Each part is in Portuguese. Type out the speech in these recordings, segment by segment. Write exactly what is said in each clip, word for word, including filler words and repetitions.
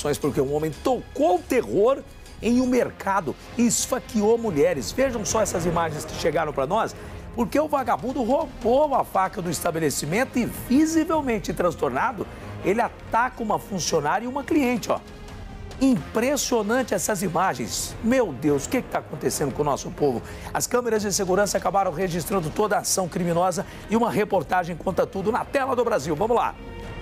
informações porque um homem tocou terror em um mercado e esfaqueou mulheres. Vejam só essas imagens que chegaram para nós, porque o vagabundo roubou a faca do estabelecimento e, visivelmente transtornado, ele ataca uma funcionária e uma cliente, ó. Impressionante essas imagens. Meu Deus, o que está acontecendo com o nosso povo? As câmeras de segurança acabaram registrando toda a ação criminosa e uma reportagem conta tudo na tela do Brasil. Vamos lá.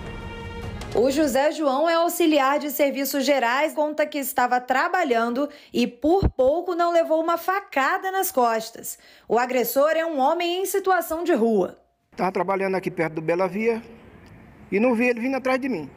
O José João é auxiliar de serviços gerais, conta que estava trabalhando e por pouco não levou uma facada nas costas. O agressor é um homem em situação de rua. Estava trabalhando aqui perto do Bela Via e não vi ele vindo atrás de mim.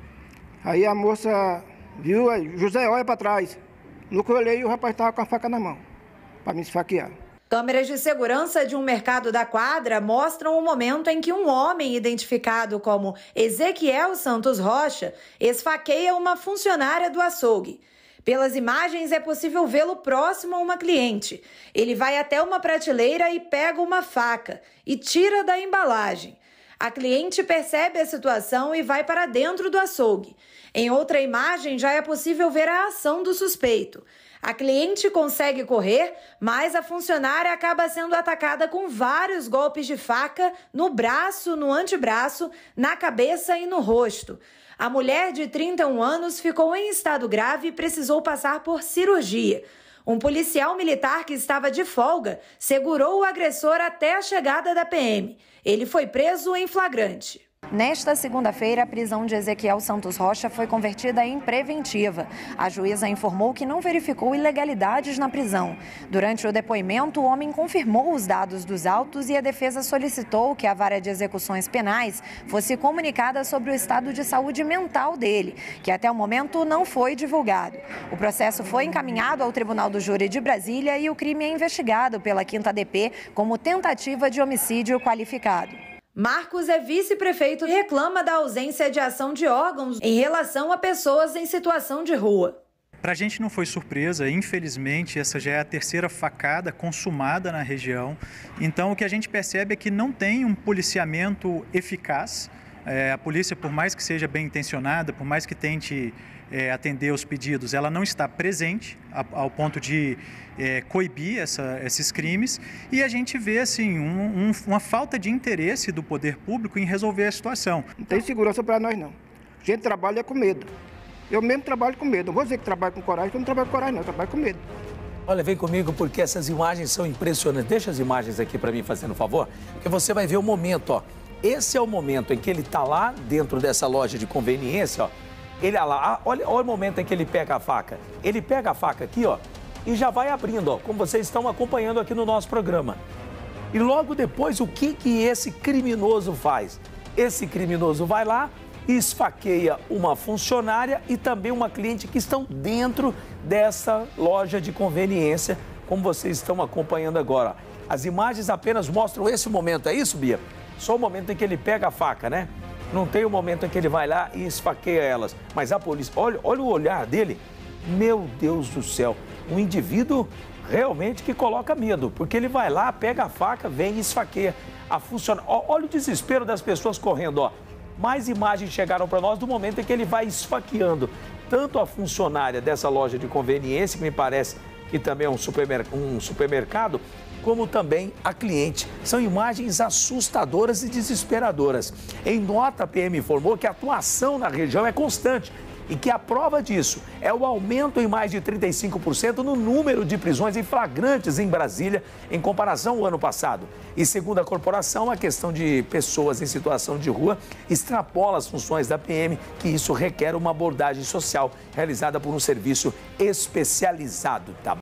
Aí a moça viu, aí, José, olha para trás. No que eu olhei, o rapaz estava com a faca na mão para me esfaquear. Câmeras de segurança de um mercado da quadra mostram o momento em que um homem identificado como Ezequiel Santos Rocha esfaqueia uma funcionária do açougue. Pelas imagens é possível vê-lo próximo a uma cliente. Ele vai até uma prateleira e pega uma faca e tira da embalagem. A cliente percebe a situação e vai para dentro do açougue. Em outra imagem já é possível ver a ação do suspeito. A cliente consegue correr, mas a funcionária acaba sendo atacada com vários golpes de faca no braço, no antebraço, na cabeça e no rosto. A mulher de trinta e um anos ficou em estado grave e precisou passar por cirurgia. Um policial militar que estava de folga segurou o agressor até a chegada da P M. Ele foi preso em flagrante. Nesta segunda-feira, a prisão de Ezequiel Santos Rocha foi convertida em preventiva. A juíza informou que não verificou ilegalidades na prisão. Durante o depoimento, o homem confirmou os dados dos autos e a defesa solicitou que a vara de execuções penais fosse comunicada sobre o estado de saúde mental dele, que até o momento não foi divulgado. O processo foi encaminhado ao Tribunal do Júri de Brasília e o crime é investigado pela quinta D P como tentativa de homicídio qualificado. Marcos é vice-prefeito e reclama da ausência de ação de órgãos em relação a pessoas em situação de rua. Para a gente não foi surpresa, infelizmente, essa já é a terceira facada consumada na região. Então, o que a gente percebe é que não tem um policiamento eficaz. É, a polícia, por mais que seja bem intencionada, por mais que tente é, atender os pedidos, ela não está presente ao ponto de é, coibir essa, esses crimes. E a gente vê assim, um, um, uma falta de interesse do poder público em resolver a situação. Não tem segurança para nós, não. A gente trabalha com medo. Eu mesmo trabalho com medo. Não vou dizer que trabalho com coragem, porque eu não trabalho com coragem, não. Eu trabalho com medo. Olha, vem comigo porque essas imagens são impressionantes. Deixa as imagens aqui para mim, fazendo um favor, porque você vai ver o momento, ó. Esse é o momento em que ele está lá dentro dessa loja de conveniência, ó. Ele lá, olha, olha o momento em que ele pega a faca. Ele pega a faca aqui, ó, e já vai abrindo, ó, como vocês estão acompanhando aqui no nosso programa. E logo depois, o que que esse criminoso faz? Esse criminoso vai lá e esfaqueia uma funcionária e também uma cliente que estão dentro dessa loja de conveniência, como vocês estão acompanhando agora. As imagens apenas mostram esse momento, é isso, Bia? Só o momento em que ele pega a faca, né? Não tem o momento em que ele vai lá e esfaqueia elas. Mas a polícia, olha, olha o olhar dele. Meu Deus do céu, um indivíduo realmente que coloca medo, porque ele vai lá, pega a faca, vem e esfaqueia a funcionária. Olha o desespero das pessoas correndo, ó. Mais imagens chegaram para nós do momento em que ele vai esfaqueando tanto a funcionária dessa loja de conveniência, que me parece que também é um, supermer um supermercado, como também a cliente. São imagens assustadoras e desesperadoras. Em nota, a P M informou que a atuação na região é constante e que a prova disso é o aumento em mais de trinta e cinco por cento no número de prisões em flagrantes em Brasília em comparação ao ano passado. E segundo a corporação, a questão de pessoas em situação de rua extrapola as funções da P M, que isso requer uma abordagem social realizada por um serviço especializado. Tá?